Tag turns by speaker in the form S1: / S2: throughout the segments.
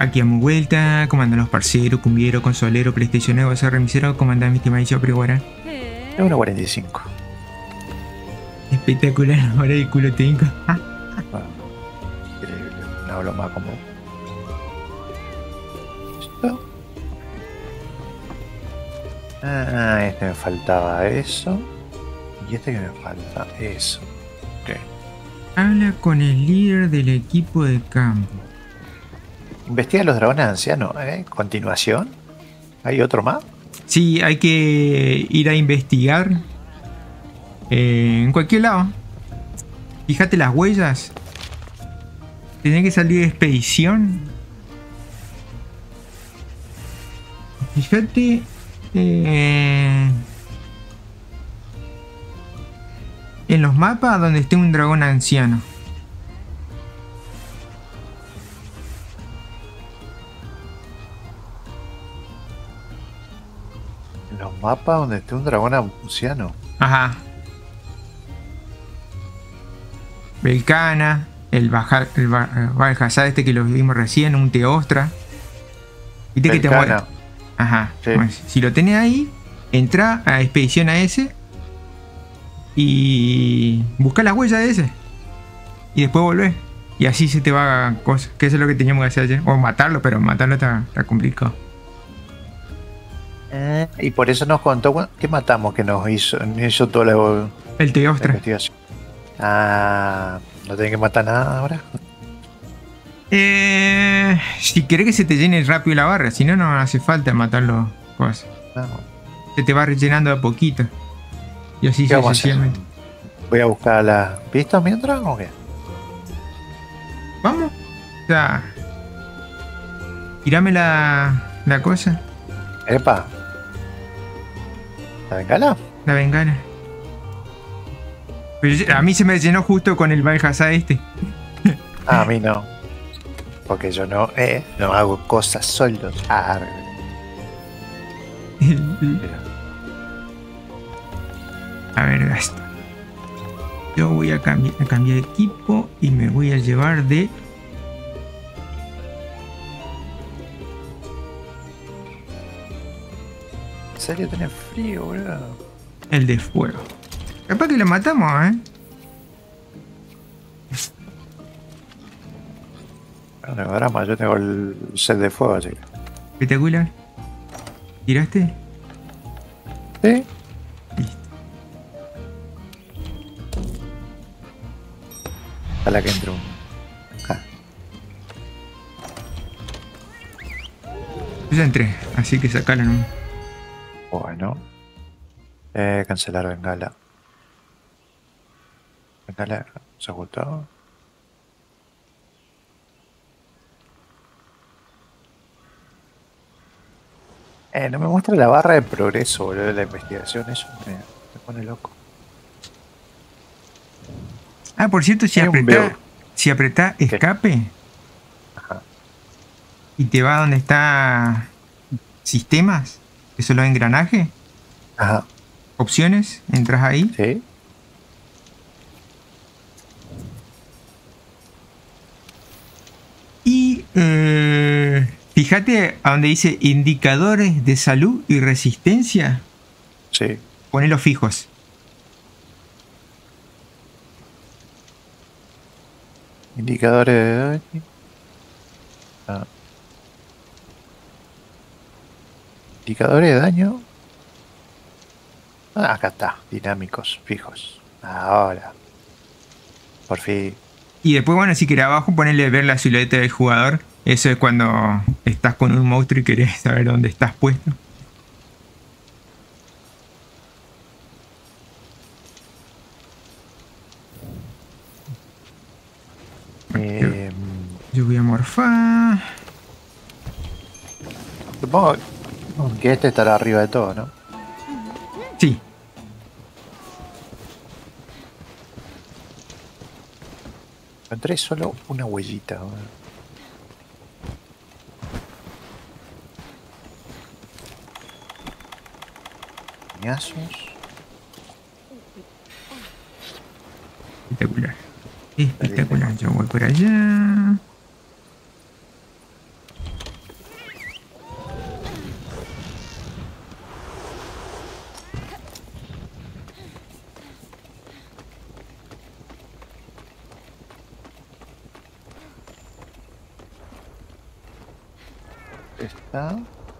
S1: Aquí a mi vuelta, comando los parceros, cumbiero, consolero, PlayStation Nuevo, remisero, comandante mi estimadísimo Priguara.
S2: Es 1.45.
S1: Espectacular, ahora el culo tengo.
S2: Bueno, increíble. No hablo más como. ¿Listo? Ah, este me faltaba eso. Y este que me falta eso. Ok.
S1: Habla con el líder del equipo de campo.
S2: Investiga los dragones ancianos, ¿eh? Continuación. ¿Hay otro más?
S1: Sí, hay que ir a investigar en cualquier lado. Fíjate las huellas. Tiene que salir de expedición. Fíjate. En los mapas donde esté un dragón anciano.
S2: En los mapas donde esté un dragón anciano.
S1: Ajá. Belcana, el Valhazar este que lo vimos recién, un Teostra. Viste que te muere.
S2: Belcana.
S1: Ajá.
S2: Sí.
S1: Bueno, si lo tenés ahí, entra a expedición a ese y busca las huellas de ese. Y después volvés. Y así se te va a cosas. Que eso es lo que teníamos que hacer ayer. O matarlo, pero matarlo está complicado.
S2: Y por eso nos contó qué matamos que nos hizo toda la
S1: El Teostra.
S2: investigación. Ah, no tienen que matar nada ahora.
S1: Si querés que se te llene rápido la barra, si no, no hace falta matarlo. Cosas.
S2: No.
S1: Se te va rellenando a poquito. Y así
S2: ¿Qué vamos a hacer?
S1: sucesivamente.
S2: Voy a buscar las pistas mientras o qué.
S1: Vamos. O sea, tirame la cosa.
S2: Epa. ¿La bengala?
S1: La bengala. Pero a mí se me llenó justo con el Valhazar este.
S2: Ah, a mí no. Porque yo no hago cosas solos. Ah, mira.
S1: A ver, gasto. Yo voy a cambiar de equipo y me voy a llevar de...
S2: ¿En serio tenés frío, boludo?
S1: el de fuego. Capaz que lo matamos,
S2: Bueno, drama, yo tengo el set de fuego, así que.
S1: Espectacular. ¿Tiraste?
S2: ¿Sí?
S1: Listo.
S2: Ojalá que entre un. Ah,
S1: Yo ya entré, así que sacalo nomás.
S2: bueno. Cancelar bengala. Bengala se agotó. No me muestra la barra de progreso, boludo, de la investigación. Eso me pone loco.
S1: Ah, por cierto,
S2: Hay un veo.
S1: si apretás escape
S2: Ajá.
S1: y te va donde está sistemas, que son los engranajes,
S2: Ajá.
S1: opciones, entras ahí.
S2: Sí.
S1: Y fíjate a donde dice indicadores de salud y resistencia.
S2: Sí.
S1: Ponelos fijos.
S2: Indicadores de daño. Ah. Indicadores de daño. Ah, acá está. Dinámicos, fijos. Ahora. Por fin.
S1: Y después, bueno, si querés abajo ponerle ver la silueta del jugador. Eso es cuando estás con un monstruo y querés saber dónde estás puesto. Yo voy a morfar.
S2: Supongo que este estará arriba de todo, ¿no?
S1: Sí.
S2: Encontré solo una huellita. ¿No? Ñazos.
S1: Espectacular. Espectacular. Yo voy por allá.
S2: está.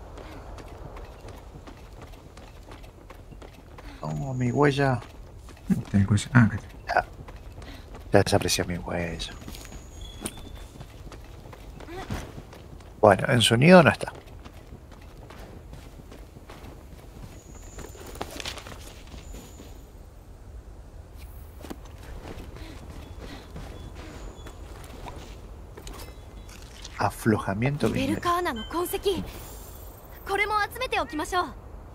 S2: Oh, mi huella.
S1: Tal cosa. Ah, acá está.
S2: Ya, ya desapareció mi huella. Bueno, en su nido no está. Aflojamiento
S3: リベル
S2: minero.
S3: カーナの痕跡、これも集めておきましょう。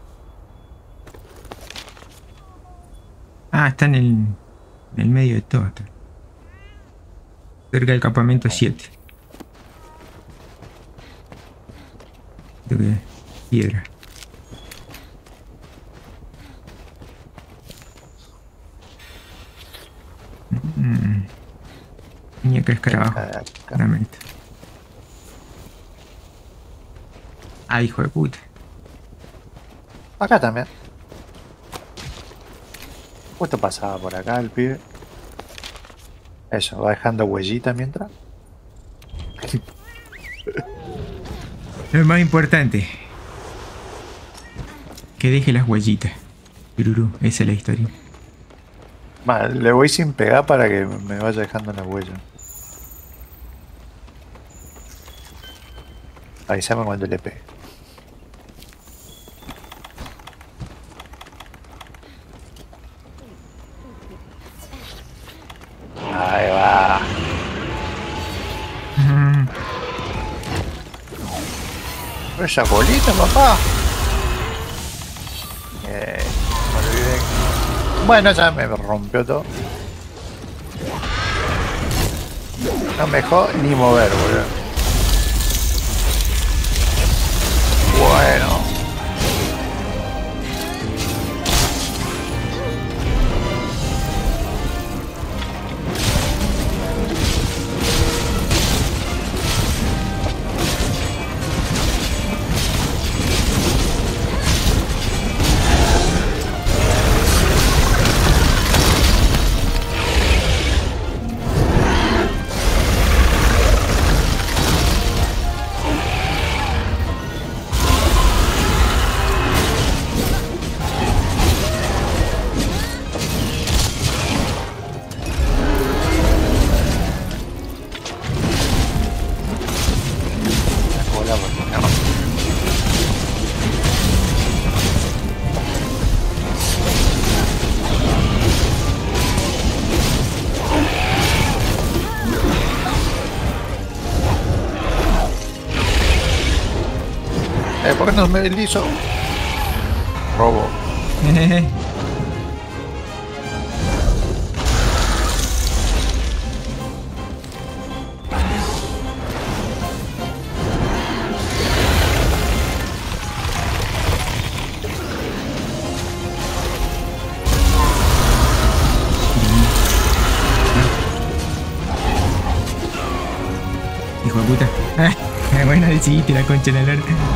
S1: Ah, está en el medio de todo. Está. Cerca del campamento 7. Creo que piedra. Muñeca escarabajo.
S2: Acá.
S1: Claramente. Ah, hijo de puta.
S2: Acá también. Justo pasaba por acá el pibe. Eso, va dejando huellita mientras.
S1: Lo más importante. Que deje las huellitas. Tururú, esa es la historia.
S2: Mal, le voy sin pegar para que me vaya dejando la huella. Avísame cuando le pegue. Ahí va.
S1: Mm,
S2: Esa bolita, papá. Me olvidé. Bueno, ya me rompió todo. No me dejó ni mover, boludo. Bueno. Hola, bueno, no. ¿Por qué no me deslizo? Robo.
S1: Hijo de puta. Bueno, decidiste la concha en el arca.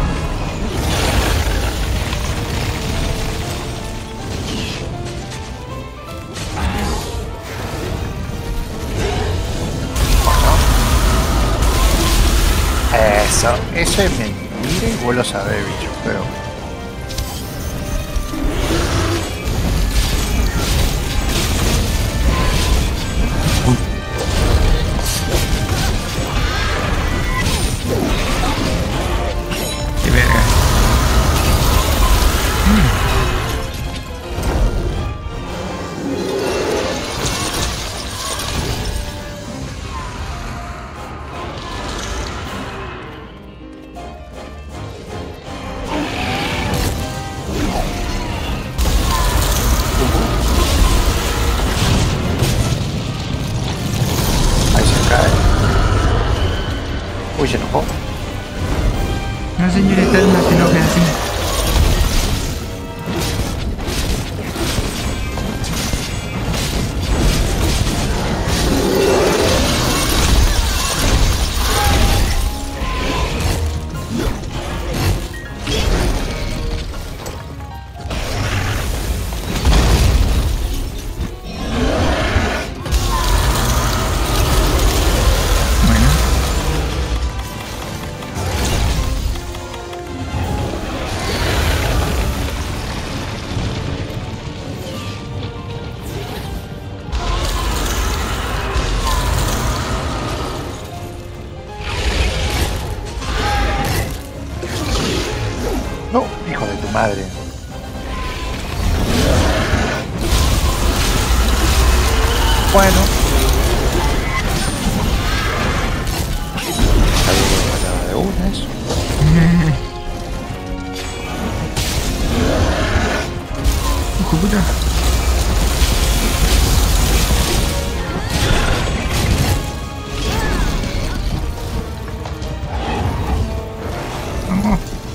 S2: Eso es mentira y vos lo sabés, bicho, pero...
S1: Qué verga.
S2: Ahí se cae. Uy, se enojó.
S1: No, señorita, no te enojes así. Bueno.
S2: madre. Bueno. Algo de una eso.
S1: Hijo de puta. Vamos.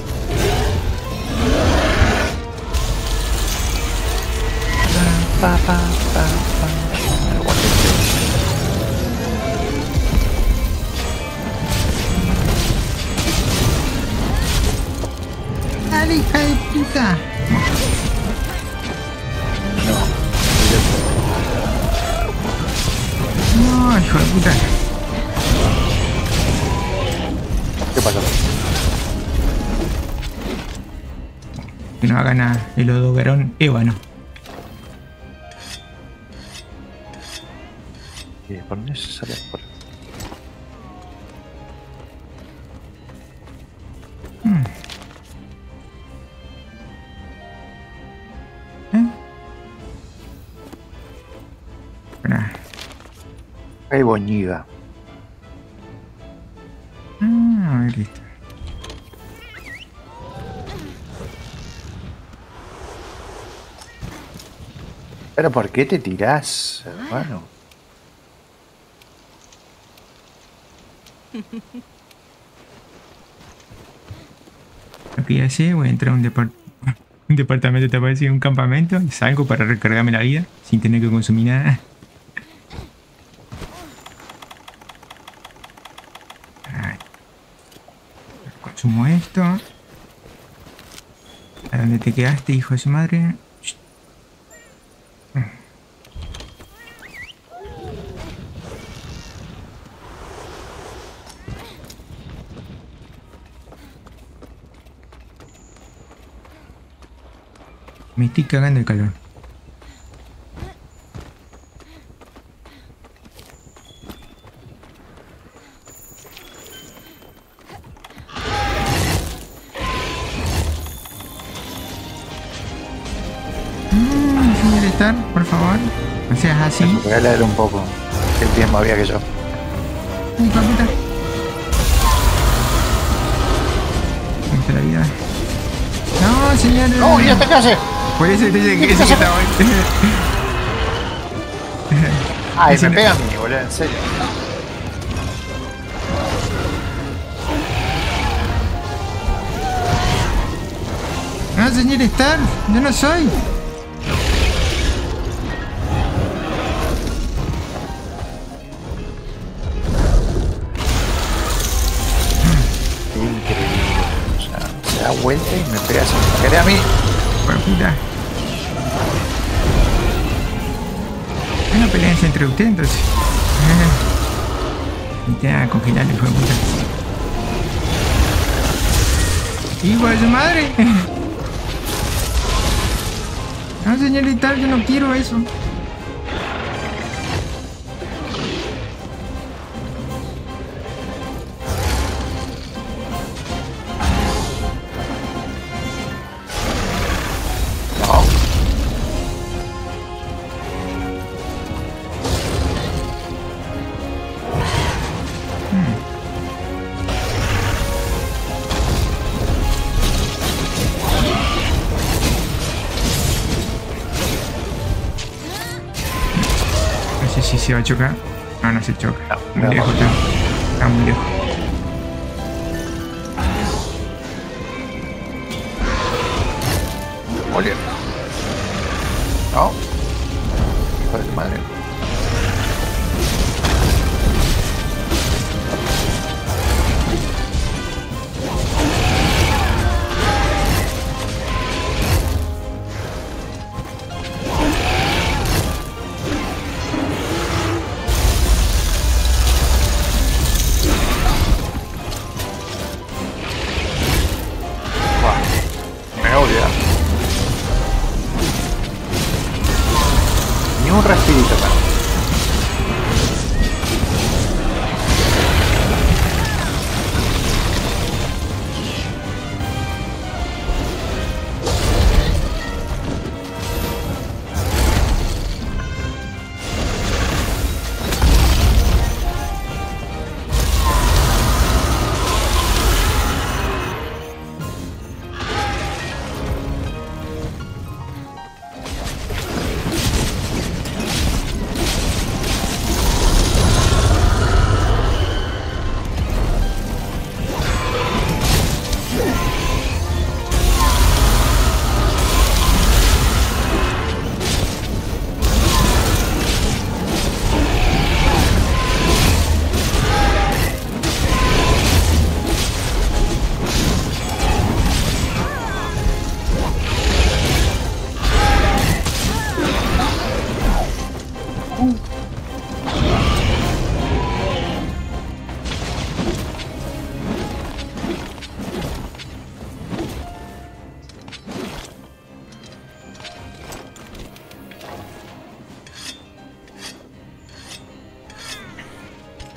S2: Pa, pa, pa, pa.
S1: Dale, hija de puta. No, hijo de puta.
S2: ¿Qué pasó?
S1: Que no hagan a el odogarón ébano.
S2: ¿Y por dónde se sale por?
S1: Espera.
S2: Hay boñiga.
S1: A ver, listo.
S2: ¿Pero por qué te tirás, hermano?
S1: Lo que ya sé, voy a entrar a un un departamento, te parece, un campamento, y salgo para recargarme la vida sin tener que consumir nada. Ay. Consumo esto. ¿A dónde te quedaste, hijo de su madre? Me estoy cagando de calor. Señor Star, por favor, no seas así.
S2: Voy a leer un poco. El tiempo había que yo.
S1: Ay, papita. ¿Cómo está la vida? No, señor.
S2: ¡No! ¿Y esta qué hace?
S1: Por eso te dije que ese que estaba ahí.
S2: Ay,
S1: Ese
S2: me
S1: no-
S2: pega a mí, boludo, en serio.
S1: No, señor Star, yo no soy.
S2: Increíble. O sea, se da vuelta y me pega sin querer a mí.
S1: Papita. Una pelea entre ustedes entonces. Y te va a congelar el hijo de puta. ¡Hijo de su madre! No, señorita, yo no quiero eso.
S2: No.
S1: No sé si se va a chocar. No, no se choca.
S2: No,
S1: Muy
S2: no.
S1: lejos está. Está muy lejos.
S2: Oliver. No. Hijo de tu madre. Buah, me odia.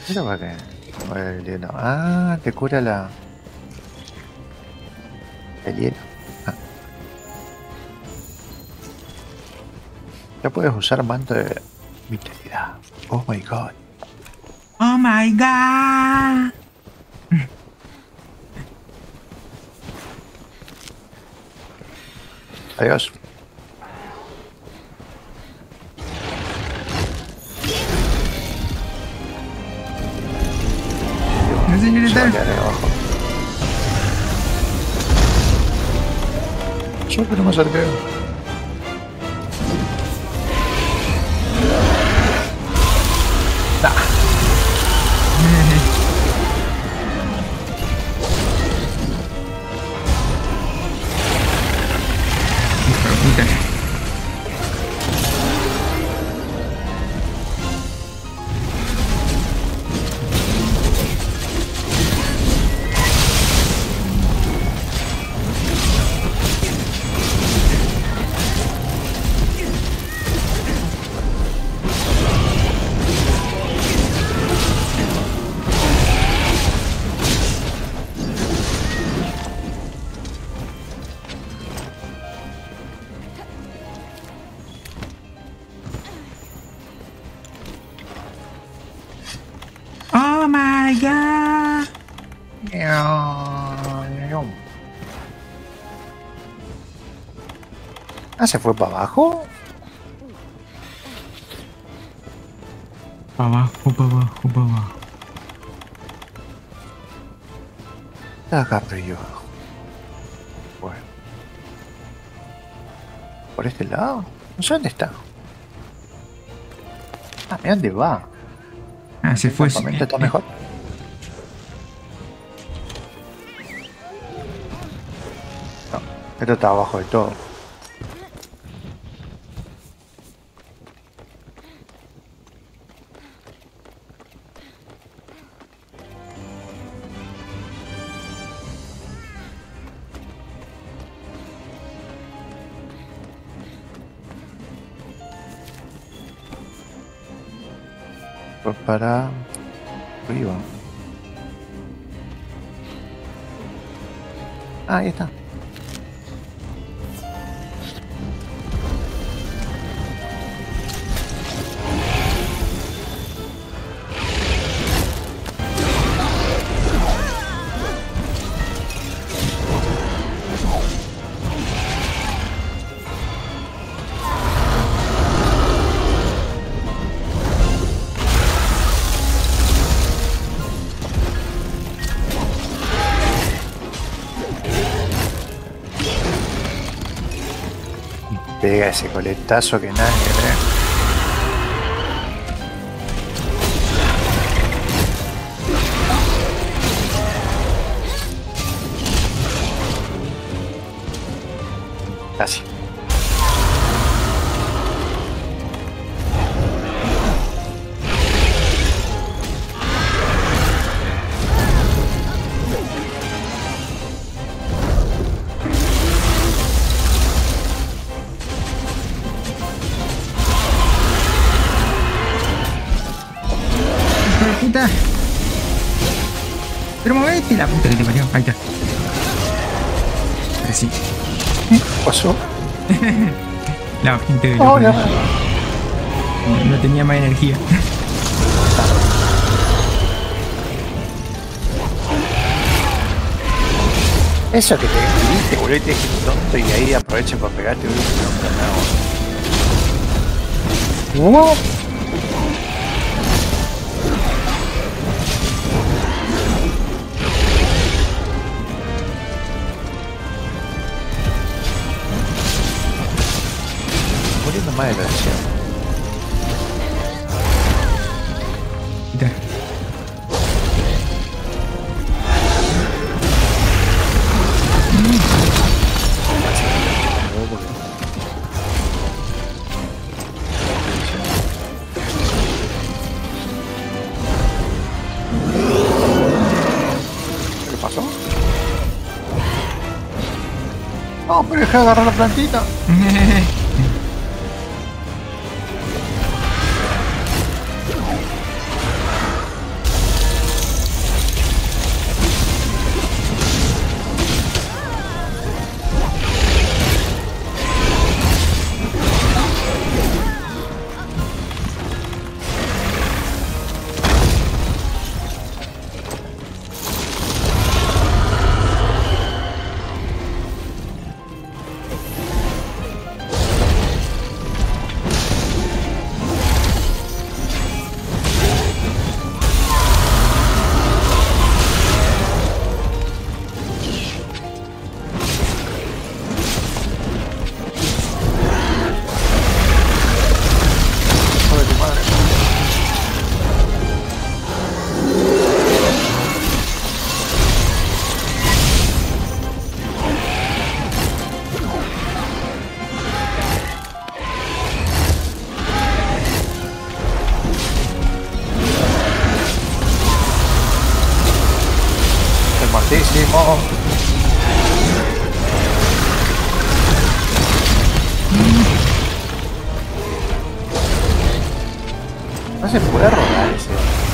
S2: ¿Esto para qué? El hielo. Ah, te cura el hielo. Ah. Ya puedes usar manto de vitalidad. Oh my god.
S1: Oh my god.
S2: Adiós.
S1: No,
S2: Se va a
S1: señorita.
S2: quedar ahí abajo. Yo que no me acerqué.
S1: Hijo de puta. Oh my god.
S2: Ah, ¿se fue para abajo?
S1: Pa' abajo, pa' abajo, pa' abajo.
S2: Acá arriba. Bueno. ¿Por este lado? No sé dónde está. Ah, mira dónde va.
S1: Ah, se
S2: El
S1: fue.
S2: campamento está mejor. No, esto está abajo de todo. Pues para arriba. Ah, ahí está. Pega ese coletazo que nada que ver. Casi.
S1: Hijo de puta. Pero movete la puta que te parió. Ahí está. Ahora sí.
S2: ¿Qué pasó?
S1: La gente de
S2: Oh, no.
S1: no tenía más energía.
S2: Eso que te escribiste, boludo, y te dije tonto y ahí aprovechen para pegarte un no. Muriendo más de la acción.
S1: Ya.
S2: ¿Qué pasó? No, pero dejé de agarrar la plantita. No. No se puede rodar ese.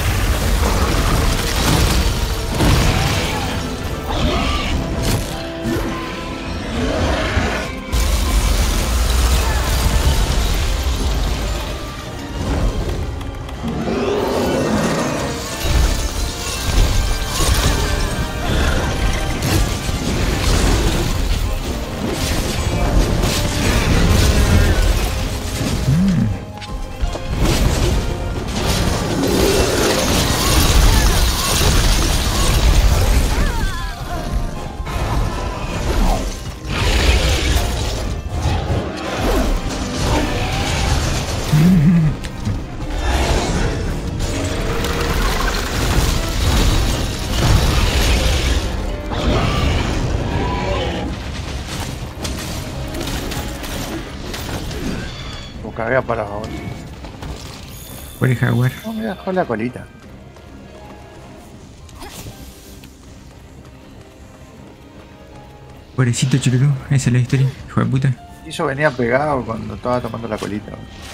S2: Lo cagué para abajo.
S1: Por el jaguar.
S2: No, me dejó la colita.
S1: Pobrecito Chururú, esa es la historia, hijo de puta.
S2: Y yo venía pegado cuando estaba tomando la colita.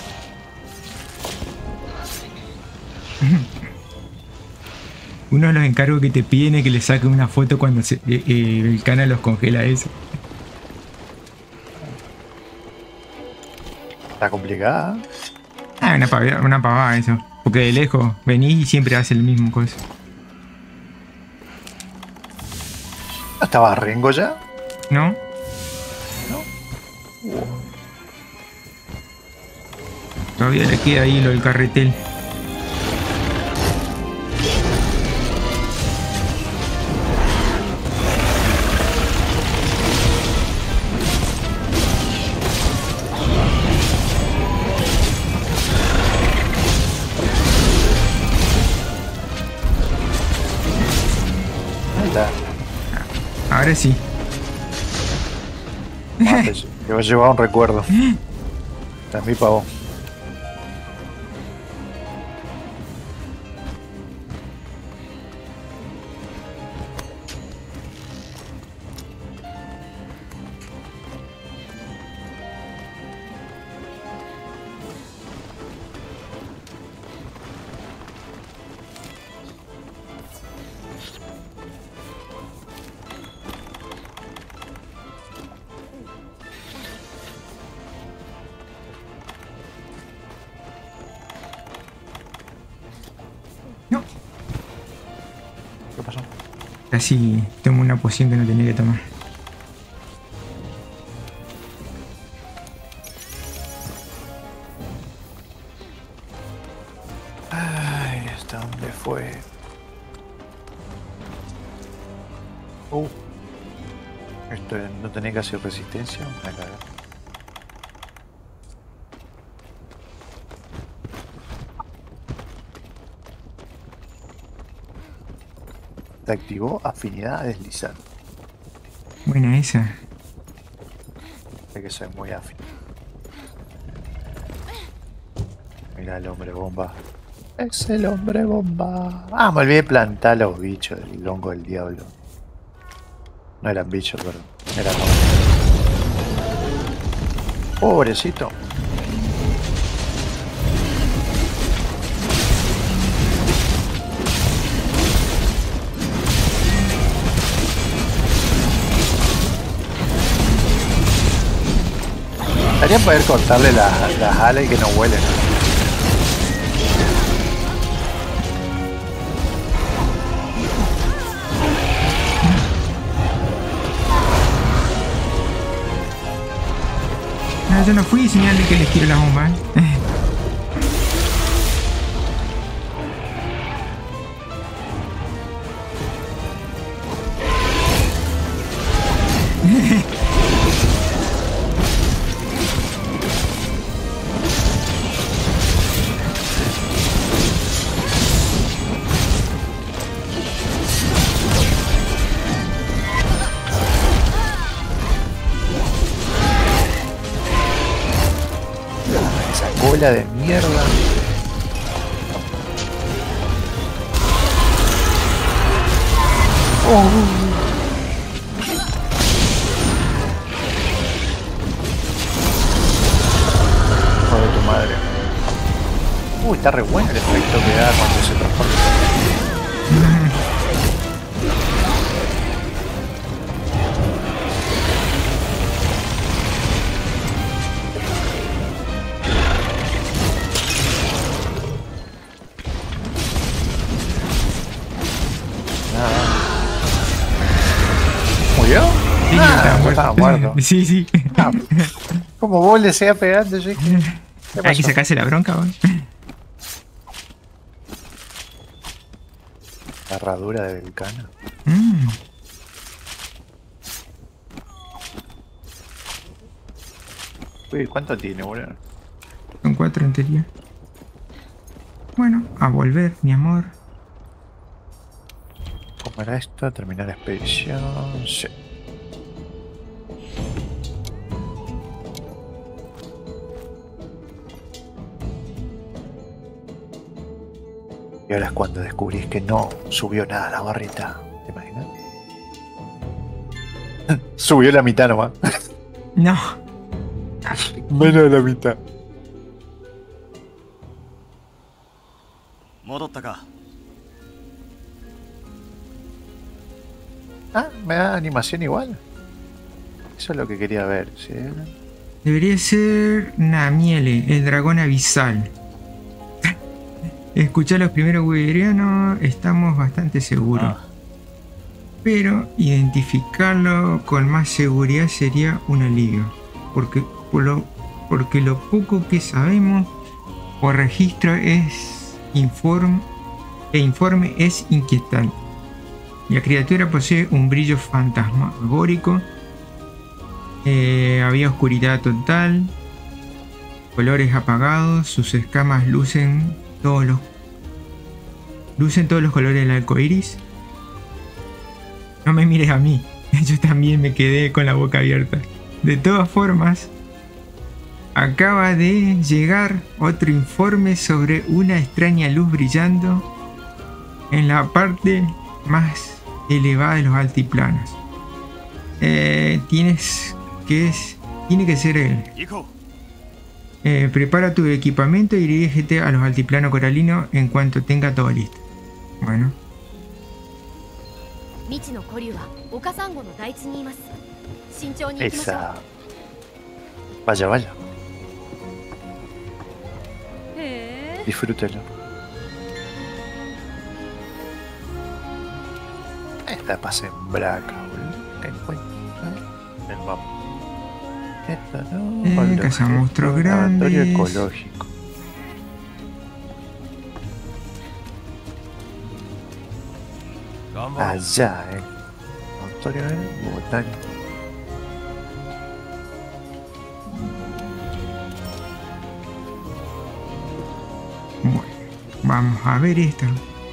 S1: Uno de los encargos que te piden es que le saques una foto cuando el cana los congela eso.
S2: Está complicada.
S1: Ah, una pavada eso. Porque de lejos venís y siempre hace el mismo cosa.
S2: ¿No estaba Rengo ya?
S1: ¿No? Todavía le queda ahí lo del carretel.
S2: Ahí está.
S1: Ahora sí.
S2: Te va a llevar un recuerdo. A mi pavo.
S1: No.
S2: ¿Qué pasó?
S1: Casi tomo una poción que no tenía que tomar.
S2: Ay, ¿hasta dónde fue? Esto no tenía casi resistencia. Me cagué. Se activó afinidad a deslizar.
S1: Buena esa.
S2: Hay que ser muy afín. Mira el hombre bomba. Es el hombre bomba. Ah, me olvidé de plantar los bichos del hongo del diablo. No eran bichos, perdón. Eran hongos. Pobrecito. Estaría poder cortarle las alas y que no huelen.
S1: No, yo no fui, señale que les quiero la bomba.
S2: Cola de mierda. está re bueno el efecto que da cuando se transforma. ¿Murió?
S1: Sí,
S2: Estaba muerto.
S1: Sí, sí.
S2: Ah, como vos le sea pegando, yo dije, ¿qué
S1: Hay que
S2: pasó?
S1: sacarse la bronca, vos.
S2: La herradura de Vulcano.
S1: Mm.
S2: Uy, ¿cuánto tiene, boludo?
S1: Son 4 en teoría. Bueno, a volver, mi amor.
S2: ¿Cómo era esto? Terminar la expedición. Sí. Y ahora es cuando descubrís que no subió nada la barrita. ¿Te imaginas? Subió la mitad nomás.
S1: No.
S2: Menos de la mitad.
S4: 戻ったか。
S2: Ah, me da animación igual. Eso es lo que quería ver. ¿Sí?
S1: Debería ser Namiele, el dragón abisal. Escuchar los primeros weberianos, estamos bastante seguros.
S4: Ah,
S1: Pero identificarlo con más seguridad sería un alivio. Porque lo poco que sabemos por registro es informe es inquietante. La criatura posee un brillo fantasmagórico. Había oscuridad total. Colores apagados. Sus escamas lucen todos los colores del arco iris. No me mires a mí. Yo también me quedé con la boca abierta. De todas formas, acaba de llegar otro informe sobre una extraña luz brillando en la parte más elevada de los altiplanos. Tiene que ser él.
S4: 行こ
S1: Prepara tu equipamiento y dirígete a los altiplanos coralinos en cuanto tenga todo listo. Bueno,
S3: 未知の古竜は丘サンゴの台地にいます。慎重に行きましょう。
S2: Esa. Vaya, vaya.
S3: へえ。
S2: Disfrútelo. Esta pasa en braca, boludo. ¿Qué encuentra? El mapa. Esta no.
S1: cazamonstruos
S2: Laboratorio
S1: grandes.
S2: ecológico. Allá, Laboratorio botánico.
S1: bueno, vamos a ver esto.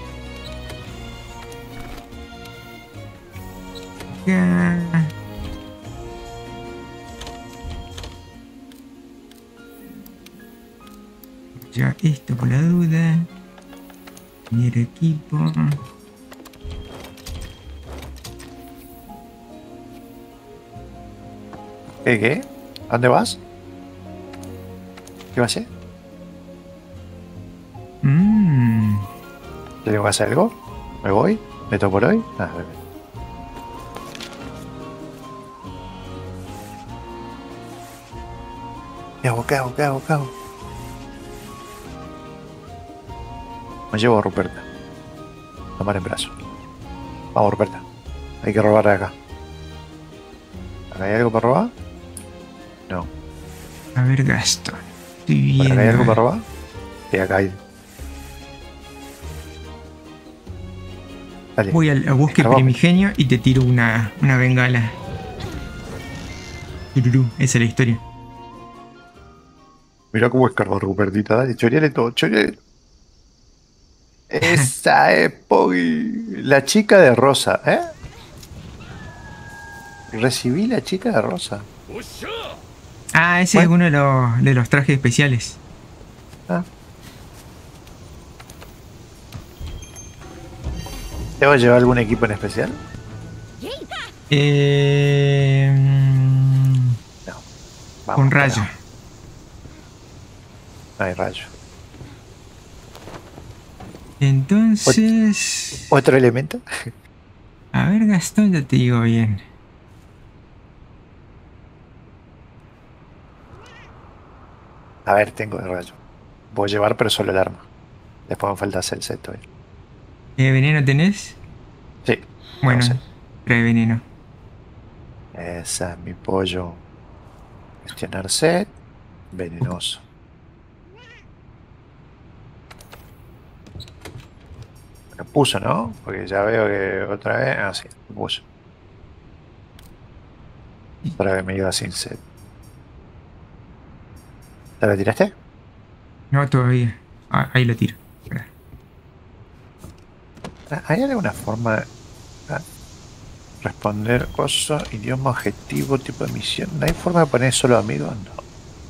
S1: Ya esto por la duda. Mi equipo.
S2: ¿Qué? ¿A dónde vas? ¿Qué va a hacer? ¿Tengo que hacer algo? ¿Me voy? ¿Meto por hoy? Ah, bien. ¿Qué hago? Me llevo a Ruperta. Tomar en brazo. Vamos, Ruperta. Hay que robar de acá. ¿Acá hay algo para robar? No.
S1: A ver, Gastón. Estoy
S2: ¿Por acá hay
S1: viendo.
S2: algo para robar? Sí, acá hay. Dale.
S1: Voy al bosque
S2: Escarbame.
S1: primigenio y te tiro una bengala. Tururú, esa es la historia.
S2: Mirá cómo escarba Rupertita. Dale, choreale todo, choreale. Esa es Poggy. La chica de rosa, ¿eh? Recibí la chica de rosa.
S1: Ah, ese es
S2: Bueno.
S1: uno de los trajes especiales.
S2: Ah. ¿Te va a llevar algún equipo en especial? No. Vamos,
S1: Con rayo.
S2: No hay rayo.
S1: Entonces...
S2: ¿Otro elemento?
S1: A ver, Gastón, ya te digo bien.
S2: A ver, tengo el rayo. Voy a llevar, pero solo el arma. Después me falta hacer el set todavía.
S1: ¿Veneno tenés?
S2: Sí, tengo
S1: Bueno,
S2: set.
S1: trae veneno.
S2: Esa es mi pollo. Gestionar set. Venenoso. Lo puso, ¿no? Porque ya veo que otra vez. Ah, sí, lo puso. Otra vez me iba sin set. ¿Te lo tiraste?
S1: No, todavía. Ah, ahí lo tiro. Espera.
S2: ¿Hay alguna forma de responder cosas, idioma, objetivo, tipo de misión? ¿No hay forma de poner solo amigos? No.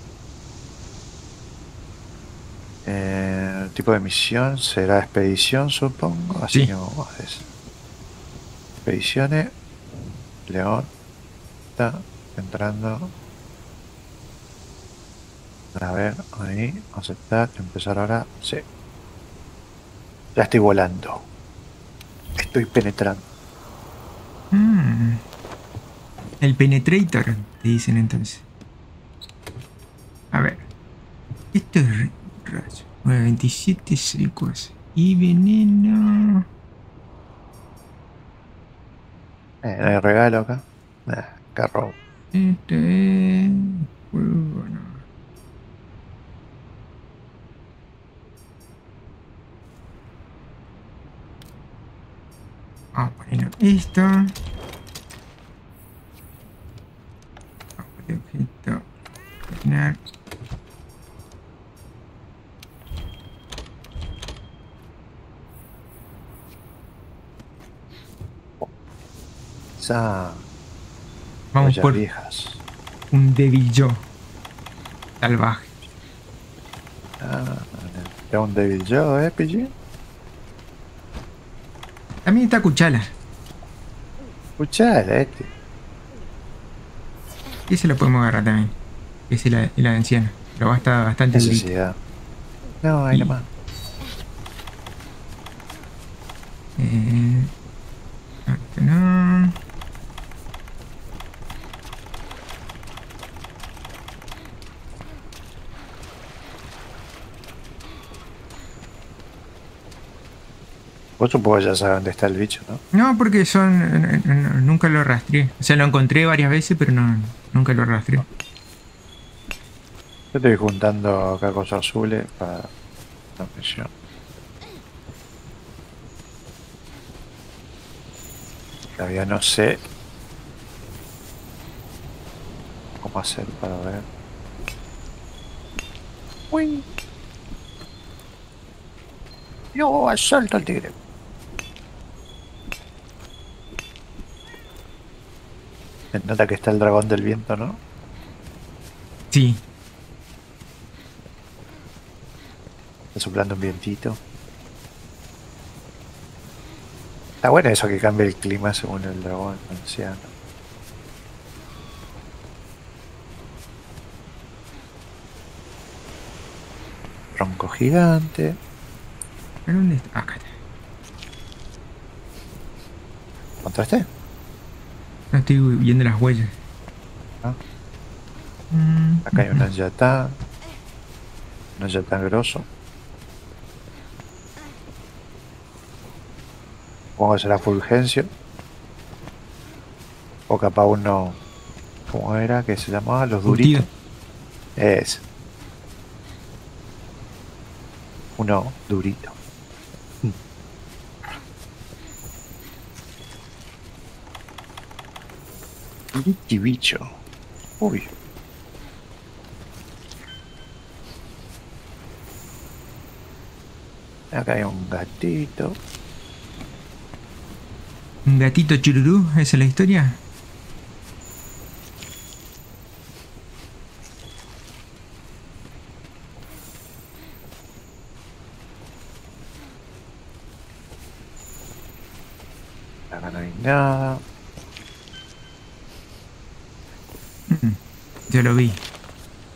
S2: Tipo de misión será expedición, supongo. Así
S1: Sí.
S2: que vamos a eso. Expediciones. León. Está entrando. A ver, ahí. Aceptar. Empezar ahora. Sí. Ya estoy volando. Estoy penetrando.
S1: El penetrator, te dicen entonces. A ver. Esto es rayo. 27 secos. Y veneno.
S2: No hay regalo acá. Qué robo.
S1: Esto es... Fuego, no. Vamos a ponerlo esto. Vamos a poner objeto. Terminar.
S2: Esa.
S1: Vamos
S2: Ollas
S1: por
S2: viejas.
S1: un Devil Yo salvaje.
S2: Es un Devil Joe, PG.
S1: También está Cuchala.
S2: Escucha este.
S1: Y ese lo podemos agarrar también. Ese es la anciana. Pero va a estar bastante durito.
S2: Necesidad. No, ahí
S1: Y-
S2: nomás.
S1: Esto no.
S2: Vos supongo que ya sabes dónde está el bicho, ¿no?
S1: No, porque son. Nunca lo rastreé. O sea, lo encontré varias veces, pero no, nunca lo rastreé.
S2: Yo estoy juntando acá cosas azules para la misión. Todavía no sé cómo hacer para ver. Uy. Yo asalto al tigre. Se nota que está el dragón del viento, ¿no?
S1: Sí.
S2: Está soplando un vientito. Está bueno eso que cambia el clima según el dragón anciano. Tronco gigante.
S1: ¿Pero dónde está? Acá está.
S2: ¿Encontraste?
S1: No estoy viendo las huellas.
S2: Ah.
S1: Mm,
S2: Acá hay un Anyatán. Un Anyatán grosso. Supongo que será Fulgencio. O capaz uno. ¿Cómo era? Que se llamaba? Los
S1: Curtido.
S2: duritos. Es. Uno durito. Duriti bicho. Uy. Acá hay un gatito.
S1: Un gatito chururú, ¿esa es la historia?
S2: Acá no hay nada.
S1: Yo lo vi.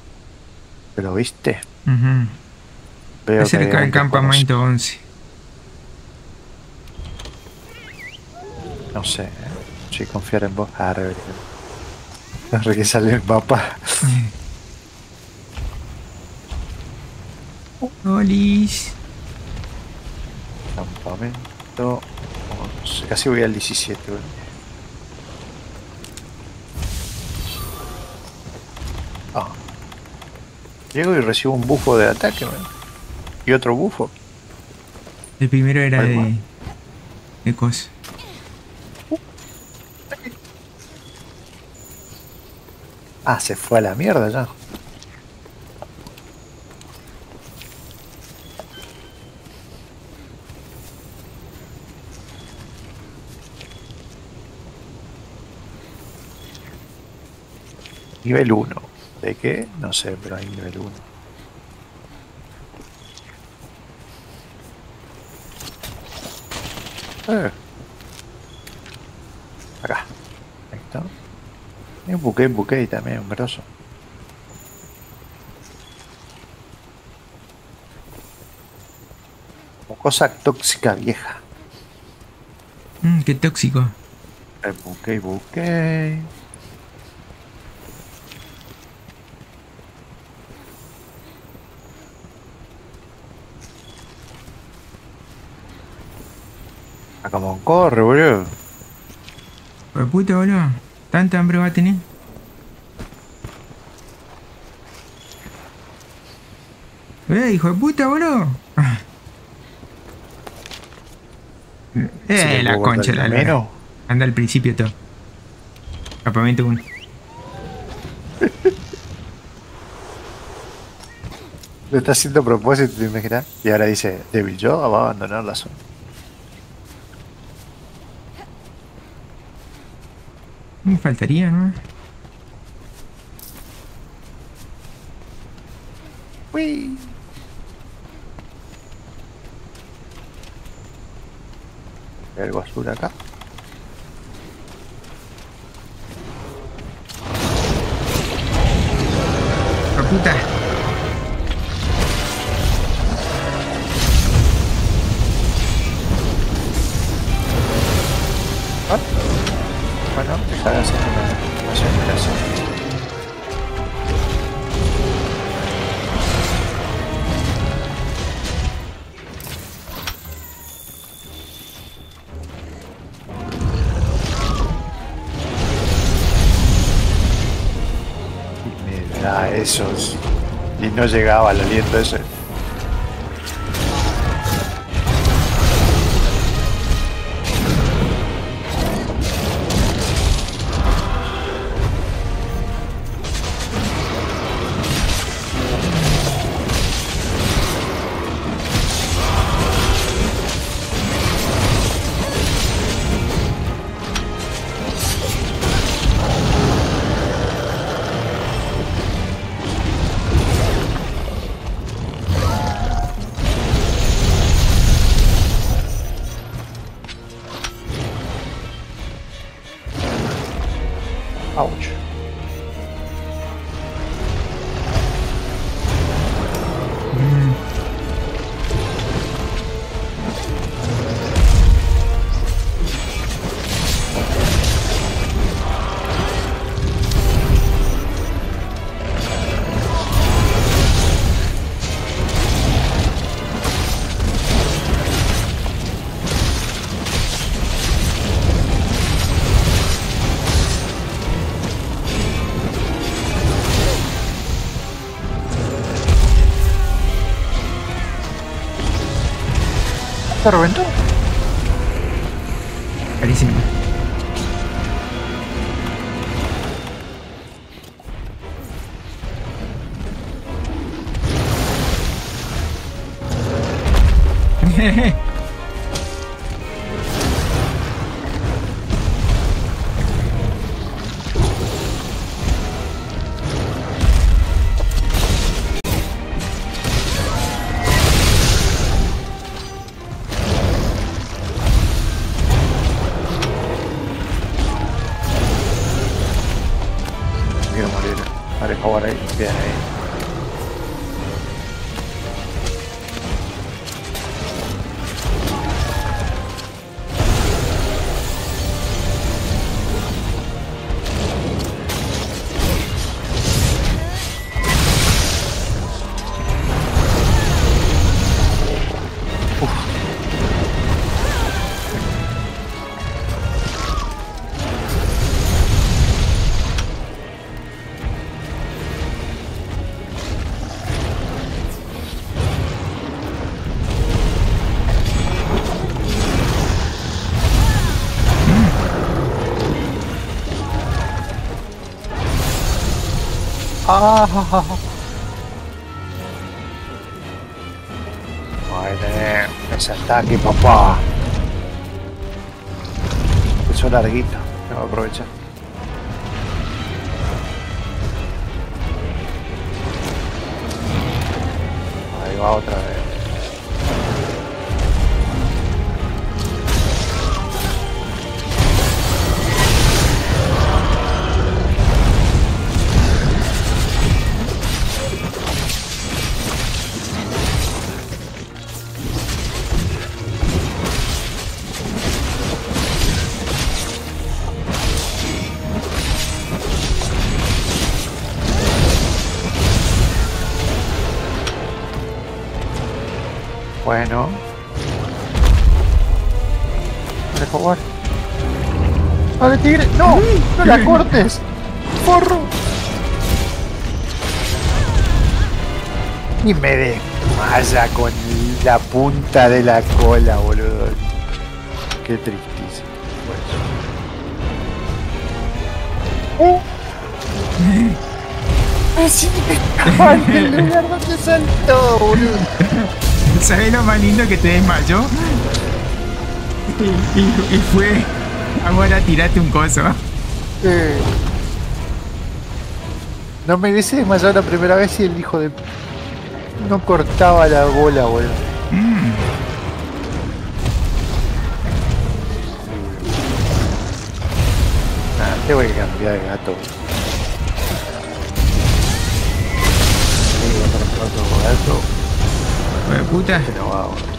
S2: ¿Pero viste?
S1: Ujú.
S2: Veo
S1: Es cerca
S2: hay
S1: del
S2: un
S1: campamento 11.
S2: No sé, si confiar en vos. Re que sale el mapa.
S1: Olis.
S2: Campamento 11. Casi voy al 17, ¿verdad? Ah. Llego y recibo un bufo de ataque, ¿verdad? Y otro bufo.
S1: El primero era
S2: ¿Cuál más?
S1: de cosa.
S2: Ah, se fue a la mierda ya. Nivel 1. ¿De qué? No sé, pero hay nivel 1. Acá. Ahí está. Hay un buque también, un grosso. Como cosa tóxica vieja.
S1: Qué tóxico.
S2: El buque. Ah, como corre, boludo.
S1: Pues puta, boludo. ¿Tanta hambre va a tener? Hijo de puta, boludo.
S2: Si le
S1: La
S2: puedo cortar
S1: concha
S2: el
S1: de la lora.
S2: camino.
S1: Anda al principio todo. Campamento 1.
S2: Lo está haciendo a propósito, ¿te imaginas? Y ahora dice, Devil Joe va a abandonar la zona.
S1: Me faltaría, ¿no?
S2: Uy. Hay algo azul acá.
S1: ¡La puta!
S2: Ah. Bueno, dejar de hacer una animación, gracias. Y me da esos. Y no llegaba al aliento ese. Ouch. ¿Se reventó?
S1: Carísimo.
S2: Quiero morir. Vale, favor ahí. Bien ahí. Bueno, ese ataque, papá. Empezó larguito. Tengo que aprovechar. Ahí va otra vez. Bueno. Por favor. ¡Vale, tigre! ¡No! ¡No la cortes! ¡Porro! Y me desmaya con la punta de la cola, boludo. Qué tristísimo. Así me en el lugar donde saltó, boludo.
S1: ¿Sabes lo más lindo que te desmayó? Y fue... Ahora tirate un coso.
S2: No me hubiese desmayado la primera vez y el hijo de... No cortaba la bola, boludo. Nah, tengo que cambiar de gato. Otro gato.
S1: De puta.
S2: Que no va, boludo.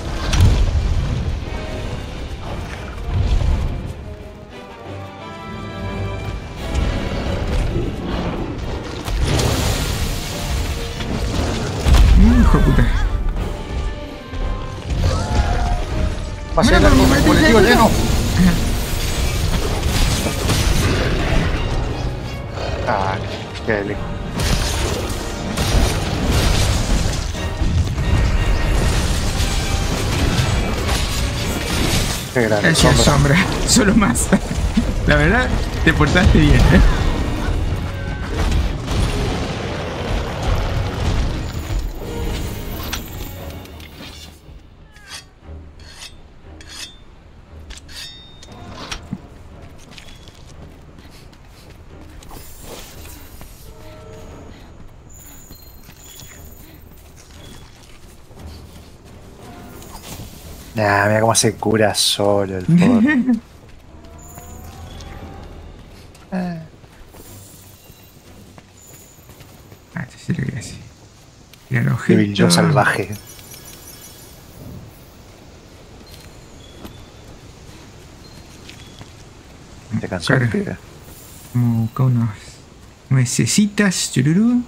S1: Hijo de puta.
S2: Pasé el colectivo lleno. Ah, qué lejos. Qué grande.
S1: Gracias, sombra. Solo más. La verdad, te portaste bien, ¿eh?
S2: Nah, mira cómo se cura solo el forro.
S1: Esto sí lo que hace. Mira los
S2: Débil yo salvaje. ¿Te cansó el pibe?
S1: Como con unos nuecesitas, chururú.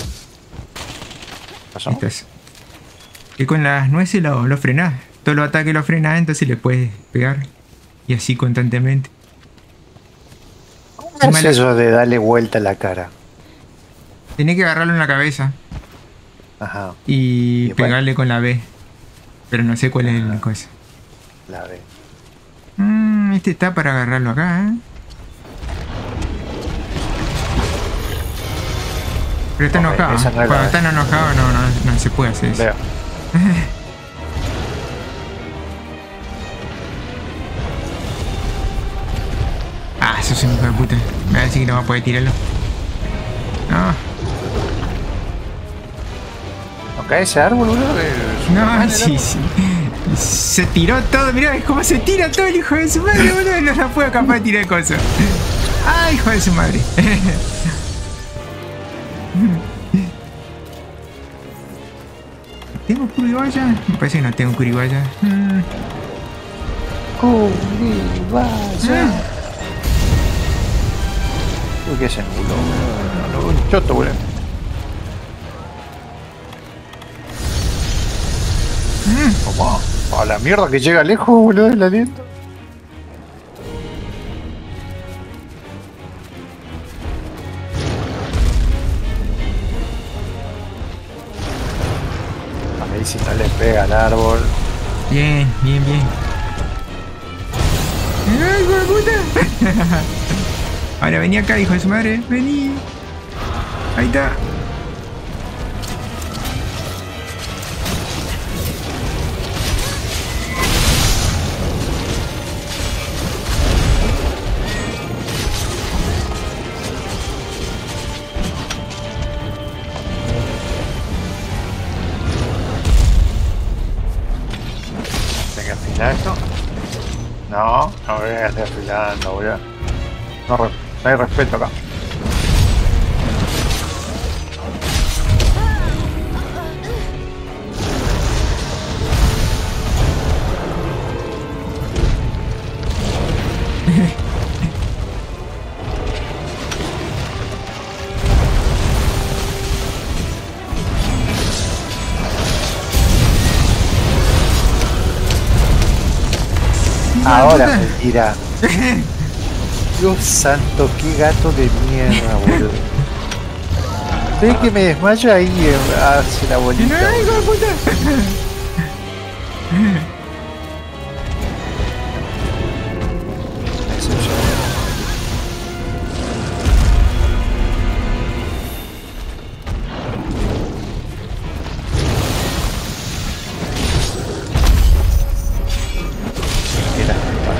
S2: ¿Pasó?
S1: Estas. Y con las nueces lo frenás. Todos los ataques lo frenás, entonces le puedes pegar. Y así constantemente.
S2: ¿Cómo es eso de darle vuelta a la cara?
S1: Tenés que agarrarlo en la cabeza.
S2: Ajá.
S1: Y
S2: después
S1: pegarle con la B. Pero no sé cuál es la cosa.
S2: la B.
S1: Este está para agarrarlo acá, ¿eh? Pero está
S2: Ok,
S1: enojado.
S2: esa no es la
S1: Cuando
S2: B.
S1: están enojados no se puede hacer eso.
S2: Veo.
S1: Ah, eso es un hijo de puta. Me va a decir que no va a poder tirarlo. No.
S2: ¿No cae ese árbol, boludo?
S1: No, sí. Se tiró todo, mirá, es como se tira todo el hijo de su madre, boludo. No la puedo capaz de tirar cosas. Ah, hijo de su madre. ¿Tengo curibaya? Me parece que no tengo curibaya.
S2: Curibaya. ¿Qué es el culo? No, un choto, boludo. Toma. A la mierda que llega lejos, boludo, el aliento. Ahí si no le pega al árbol.
S1: Bien. ¡Ay, hijo de puta! Ahora vení acá, hijo de su madre. Vení. Ahí está.
S2: estoy afilando, boludo. No hay respeto acá. Ahora me tira. Dios santo, qué gato de mierda, boludo. Ve que me desmayo ahí, hace la bolita.
S1: ¡No, hijo de puta!
S2: Eso ya. Mira,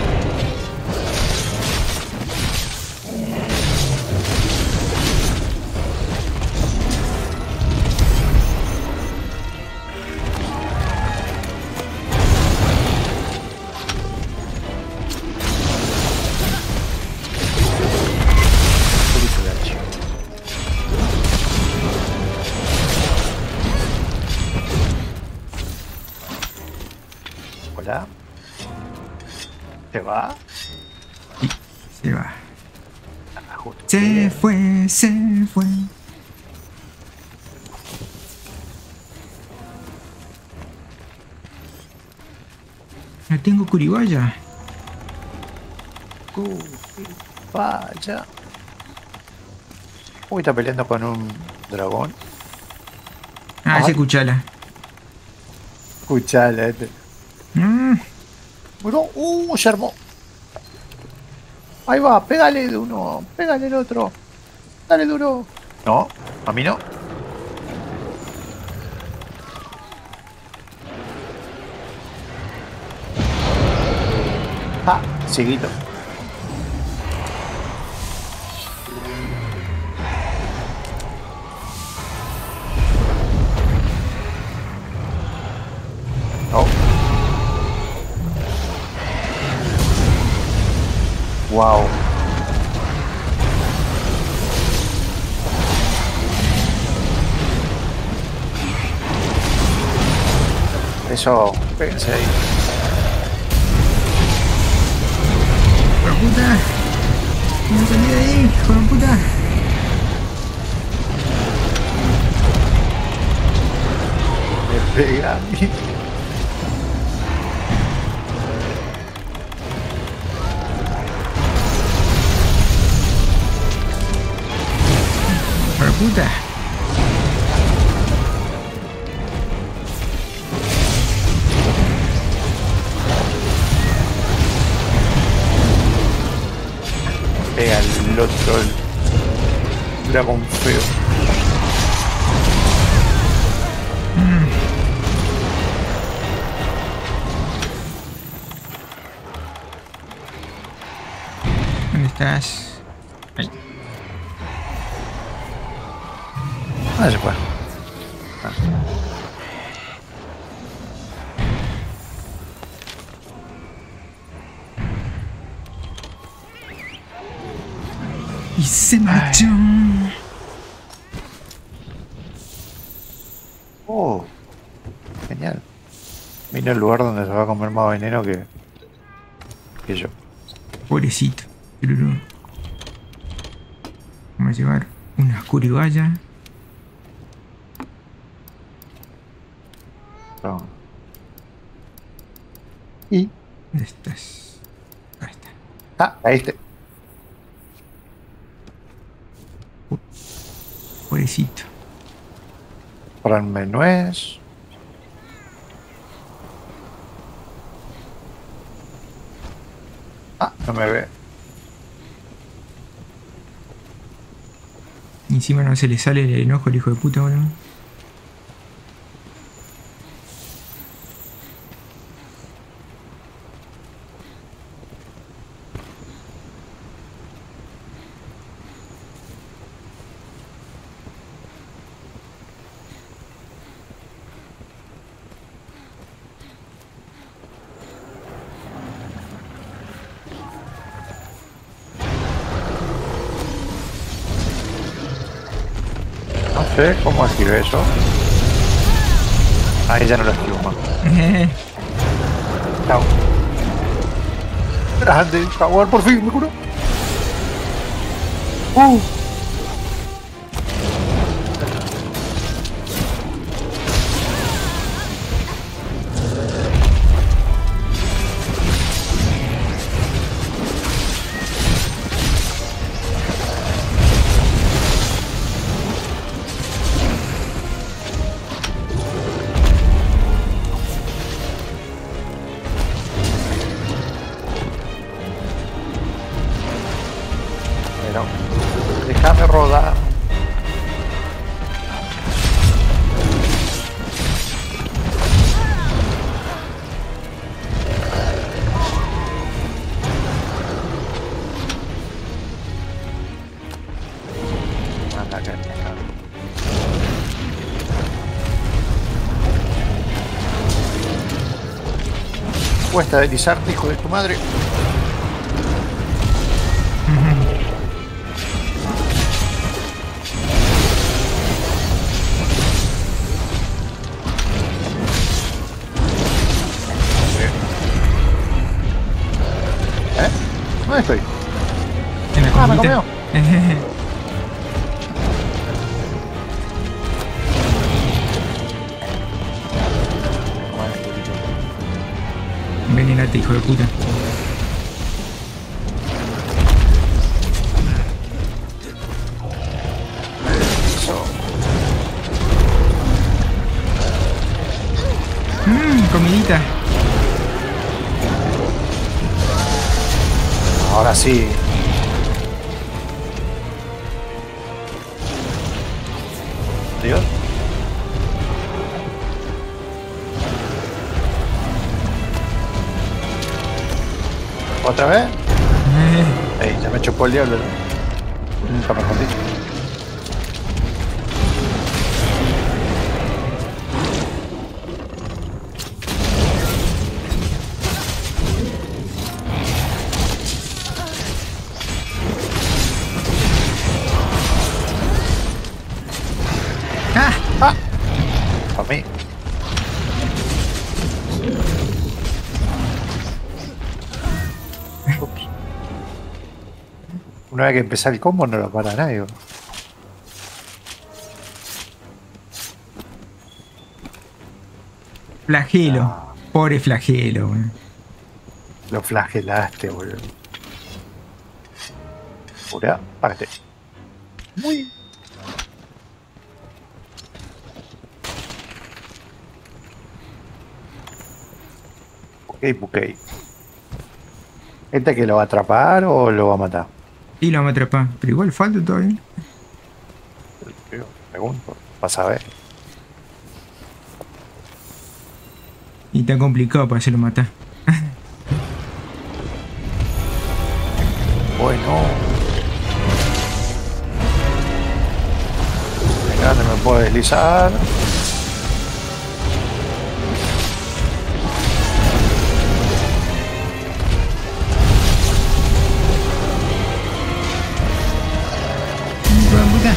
S2: hola. ¿Se va?
S1: Sí, se va.
S2: Ah, justo.
S1: Se fue, se fue. No tengo curibaya.
S2: Vaya. Uy, está peleando con un dragón.
S1: Ah,
S2: Ay.
S1: ese cuchala.
S2: Escuchala, este. Bueno, se armó. Ahí va, pégale de uno, pégale el otro. Dale duro. No, a mí no. Ah, seguito. Oh. Wow. Eso, péguense ahí.
S1: ¡Hijo de puta! ¡No salí de ahí, hijo de puta!
S2: Me pega a mí.
S1: ¡Hijo de puta!
S2: Pega el otro, el dragón feo.
S1: ¿Dónde estás? Ahí.
S2: Ah, se fue.
S1: Y se marchó.
S2: Oh, genial. Vino al lugar donde se va a comer más veneno que yo.
S1: Pobrecito. Tururú. Vamos a llevar una curibaya.
S2: No. Y.
S1: ¿Dónde estás? Ahí está.
S2: Ah, ahí está.
S1: Pobrecito.
S2: Ponme nuez. Ah, no me ve.
S1: Y encima no se le sale el enojo al hijo de puta, boludo.
S2: sé cómo esquivé eso. Ahí ya no lo esquivo más. Chao. Grande, Jaguar, por fin, me curó. Déjame rodar. Anda, que cuesta deslizarte, hijo de tu madre. ¿Dónde estoy?
S1: En la
S2: Me
S1: comidita.
S2: comió.
S1: Envenenate, hijo de puta.
S2: Eso.
S1: Comidita.
S2: Ahora sí. Dios. ¿Otra vez? Ey, ya me chupó el diablo, ¿no? Nunca me escondí. Para mí. Ups. Una vez que empezar el combo no lo para nadie. Bro.
S1: Flagelo.
S2: No.
S1: Pobre flagelo, weón.
S2: Lo flagelaste, boludo. Pura, párate. Muy. Ok. ¿Este que lo va a atrapar o lo va a matar?
S1: Y lo vamos a atrapar. Pero igual falta todavía.
S2: Yo pregunto, vas a ver.
S1: Y está complicado para hacerlo matar.
S2: Bueno. Venga, no me puedo deslizar.
S1: Hijo de puta.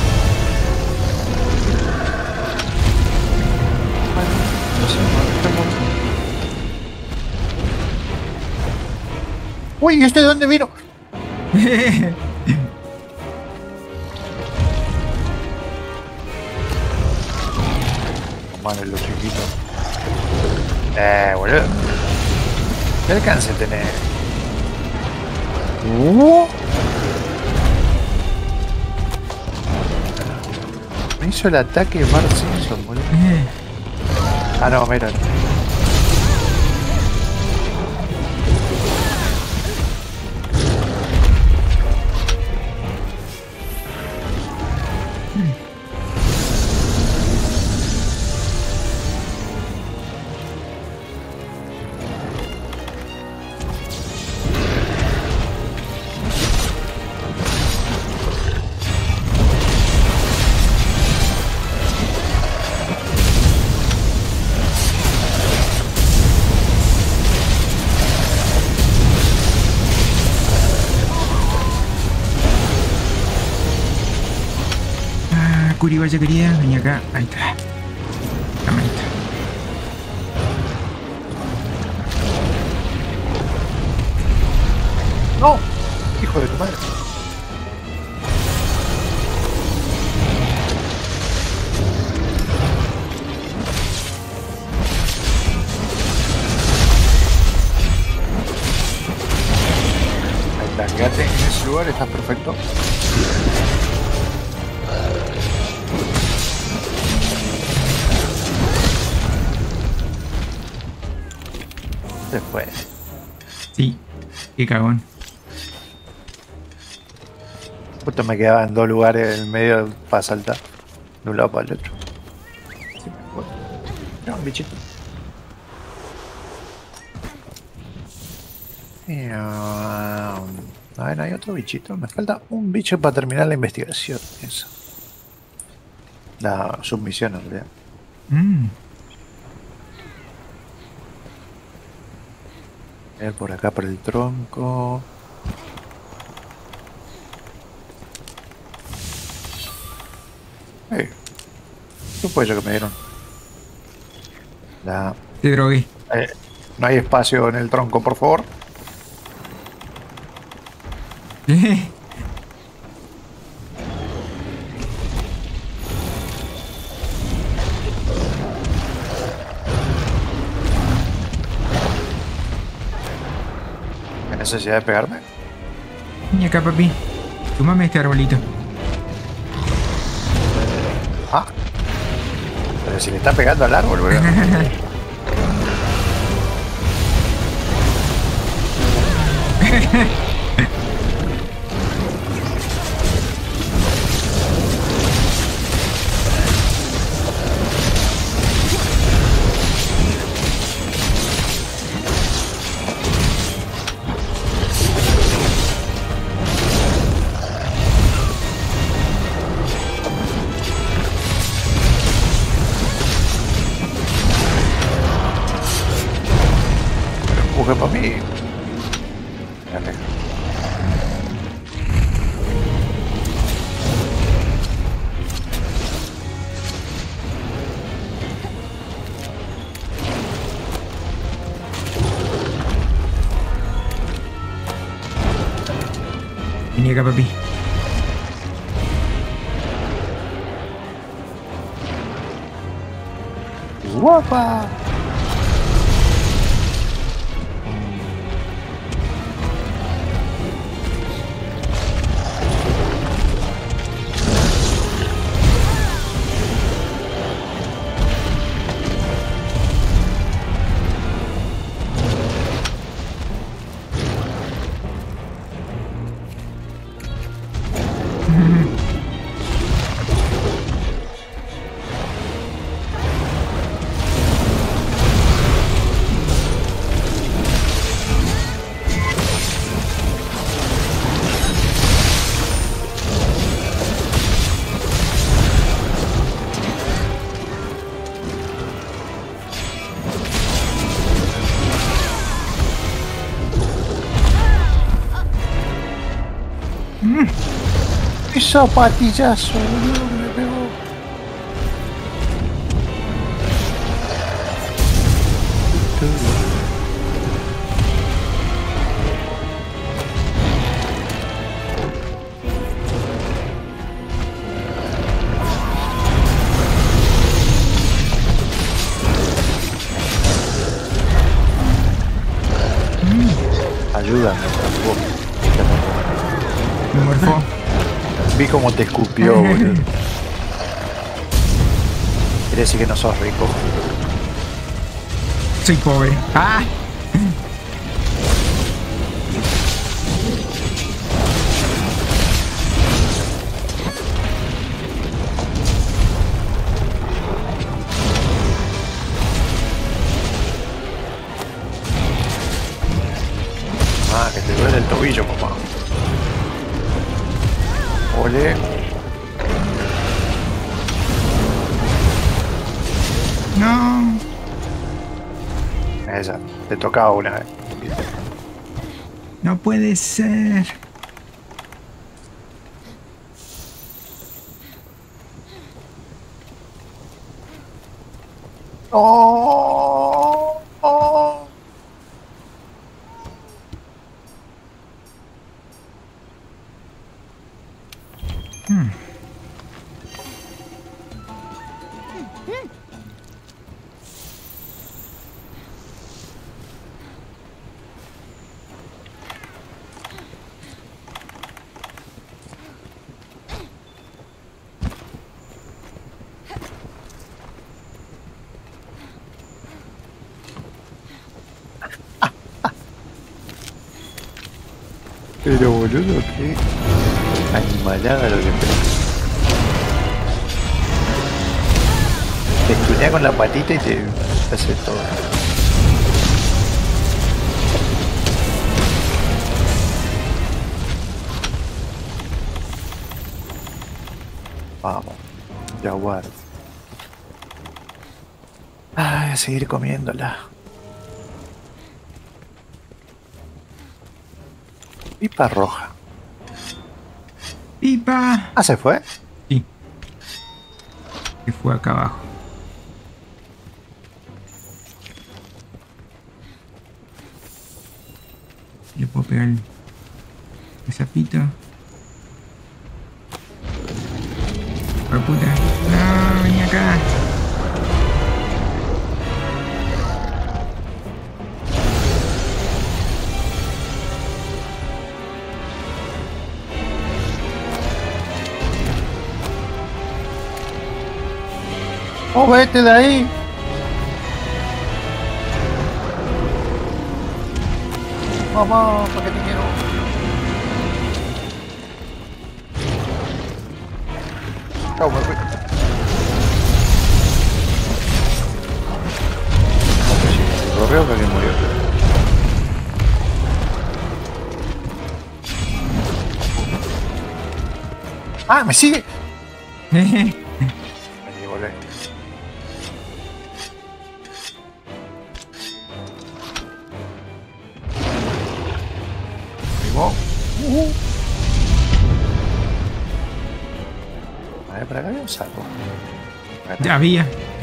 S2: Uy, ¿este de dónde vino? Mano, lo chiquito. Boludo. ¿Qué alcance tenés? Me hizo el ataque Mark Simpson, boludo. Ah, no, mira.
S1: Curi, vaya querida, vení acá. Ahí está. La manita.
S2: ¡No! ¡Hijo de tu madre! Ahí está, quédate en ese lugar, estás perfecto. Después.
S1: Sí, qué cagón.
S2: Justo me quedaban 2 lugares en medio para saltar de un lado para el otro. No, un bichito. A ver, hay otro bichito. Me falta un bicho para terminar la investigación. Eso. La submisión, en realidad. A ver, por acá por el tronco. ¿Qué fue eso que me dieron?
S1: Te drogué.
S2: No hay espacio en el tronco, por favor.
S1: ¿Qué?
S2: ¿Hay necesidad de pegarme?
S1: Vení acá, papi. Tómame este arbolito.
S2: Ah. Pero si le está pegando al árbol, boludo. Empuje para mí. Dale.
S1: Vení acá, papi.
S2: ¡Guapa! Zapatillazo, boludo, me pegó. Ayúdame, tampoco.
S1: Me morfó.
S2: Vi cómo te escupió, boludo. Quiere decir que no sos rico.
S1: Soy pobre. ¡Ah!
S2: Ah, que te duele el tobillo, papá. Ole.
S1: No.
S2: Esa, te tocaba una vez.
S1: No puede ser.
S2: ¡Oh! ¡Oh!
S1: Hmm.
S2: Pero boludo, qué animalada lo que tenés. Te estunea con la patita y te hace todo. Vamos, jaguar. Ay, a seguir comiéndola. Pipa roja.
S1: ¡Pipa!
S2: Ah, ¿se fue?
S1: Sí. Se fue acá abajo. Le puedo pegar el sapito. ¡Por puta! ¡No! ¡Vení acá!
S2: ¡Oh, vete de ahí! Mamá, ¿para qué te quiero? Chau, me fui. Correo que murió. ¡Ah, me sigue! Vení, volvé. A ver, para acá había un saco.
S1: Ya había.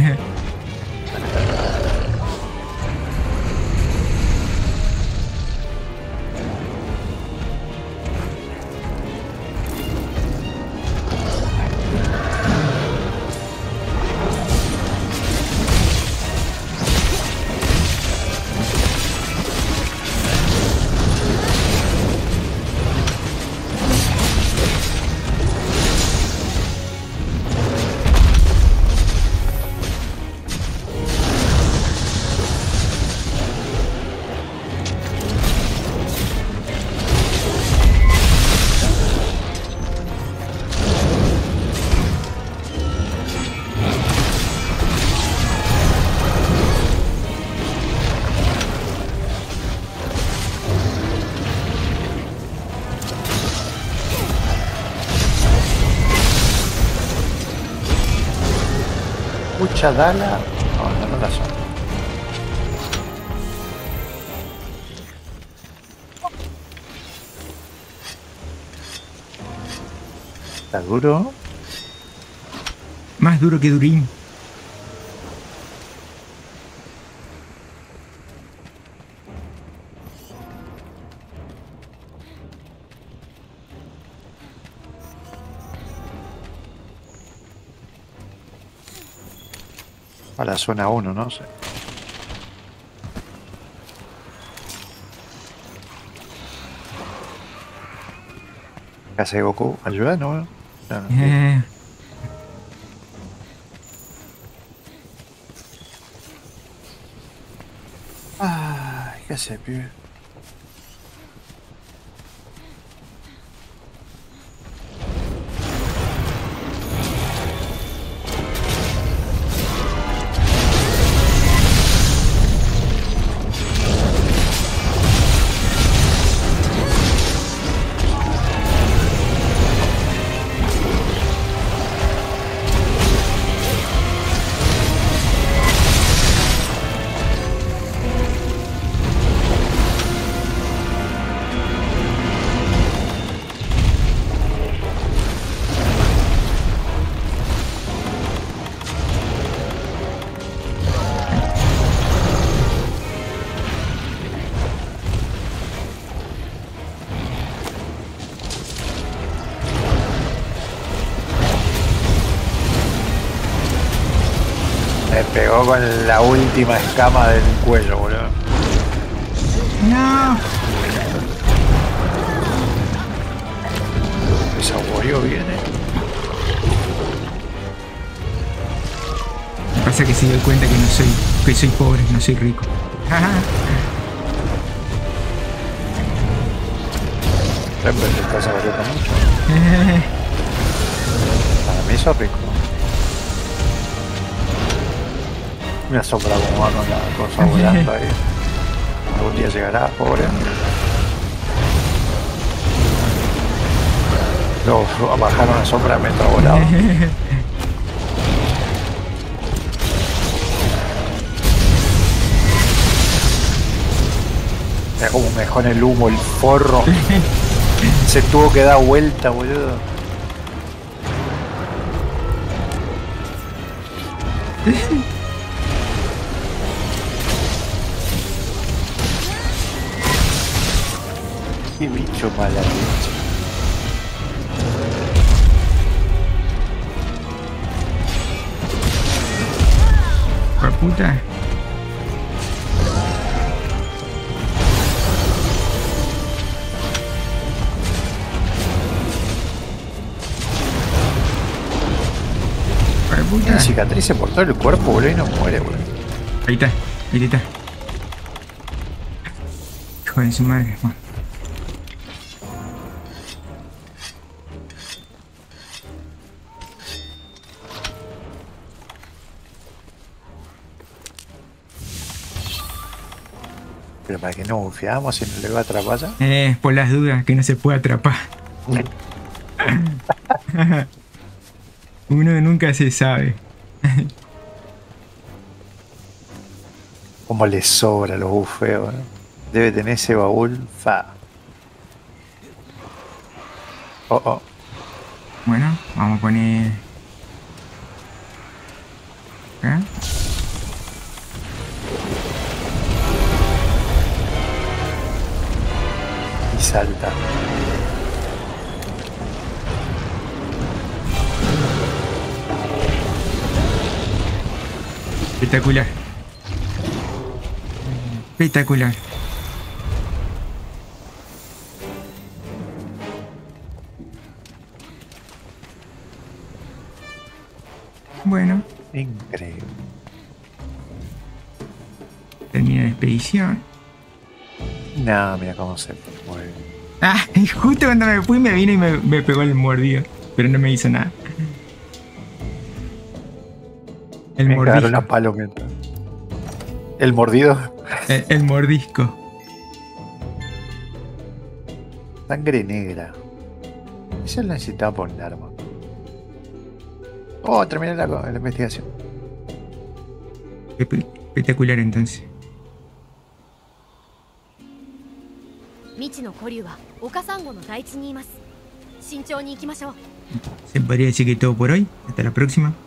S2: Mucha dala. No, no la son. Está duro.
S1: Más duro que Durín.
S2: A la zona 1, no sé. Casa de Goku, ayuda, ¿no? No, no. Ay, qué hace, pibe. Me pegó con la última escama del cuello, boludo.
S1: No.
S2: El saborio viene.
S1: Pasa que se dio cuenta que soy pobre, no soy rico.
S2: Siempre te estás saboreando mucho. Para mí eso es rico. Me asombra cómo va con la cosa volando ahí. Algún día llegará, pobre. Luego bajaron la sombra mientras volaba. Mira como me dejó en el humo el forro. Se tuvo que dar vuelta, boludo. Qué bicho mala leche.
S1: ¿Por puta?
S2: Tiene cicatrices por todo el cuerpo, boludo, y no muere, boludo.
S1: Ahí está, ahí está. Hijo de su madre. Bueno.
S2: Pero para que no bufiamos si no le va a atrapar ya.
S1: Por las dudas, que no se puede atrapar. Uno nunca se sabe.
S2: Como le sobra los bufeos, ¿no? Debe tener ese baúl fa. Oh, oh.
S1: Bueno, vamos a poner acá.
S2: Y salta.
S1: Espectacular. Espectacular. Bueno,
S2: Increíble.
S1: termina la expedición.
S2: No, mira cómo se mueve.
S1: Ah, y justo cuando me fui me vino y me pegó el mordido. Pero no me hizo nada. El
S2: Me cagaron
S1: mordisco.
S2: las palomitas. El mordido.
S1: El mordisco.
S2: Sangre negra. Eso lo necesitaba por un arma. Oh, terminé la investigación.
S1: Espectacular entonces.
S3: 未知の古竜は丘サンゴの台地にいます。慎重に行きましょう。
S1: Se podría decir que todo por hoy. Hasta la próxima.